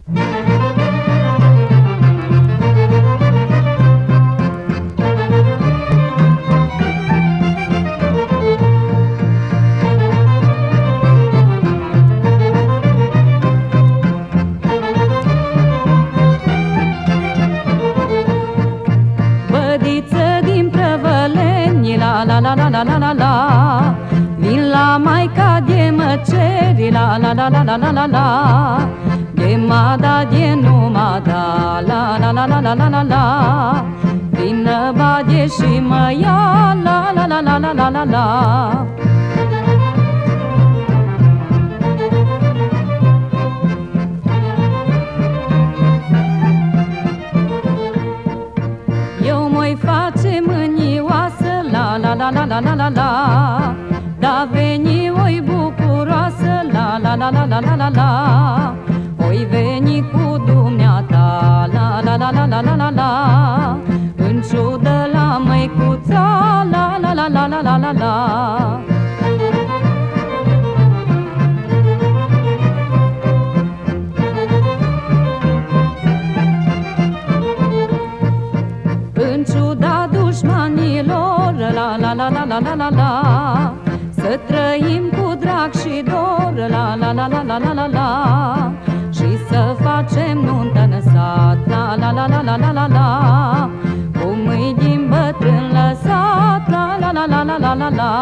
La la la la la la la, vin la Maica de măceri, la la la la la la la la, de mada de numada, la la la la la la la la, vină bage și mă ia, la la la la la la la la. Eu mă-i face mânioasă, la la la la la la la la, da veni oi bucuroasă, la la la la la la la la, oi veni cu dumneata, la la la la la la la la, în ciudă la măicuța, la la la la la la la la. În ciuda dușmanilor, la la la la la la la la, să trăim cu drag și dor, la la la la la la la la, și să facem nuntă în sat, la la la la la la la la, cu mâini din bătrân lăsat, la la la la la la la la.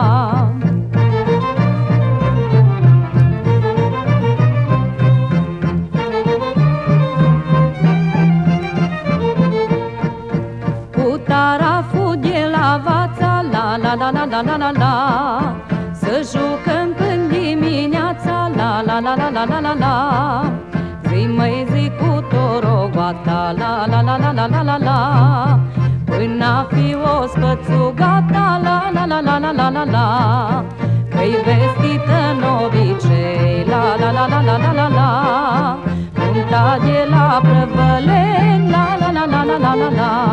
Taraful de la vața, la la la la la la la la, să jucăm până dimineața, la la la la la la la la, zi măi zi cu torogoata, la la la la la la la la, până a fi ospățugata, la la la la la la la la, că-i vestită novicei, la la la la la la la la, nunta de la Prăvăleni, la la la la la la la la.